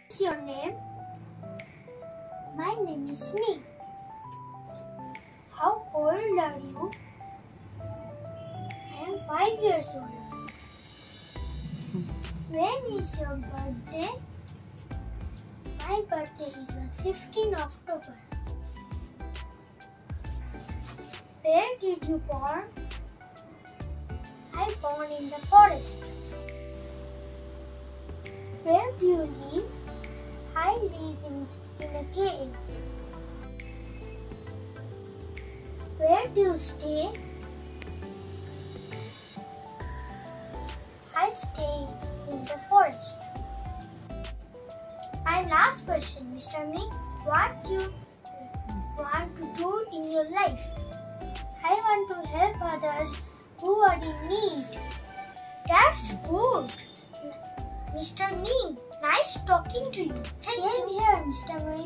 What's your name? My name is Ming. How old are you? I am 5 years old. When is your birthday? My birthday is on 15 October. Where did you born? I born in the forest. Where do you live? I live in a cave. Where do you stay? I stay in the forest. And last question, Mr. Ming, what do you want to do in your life? I want to help others who are in need. That's good. Mr. Ming, nice talking to you. Same here, Mr. Ming.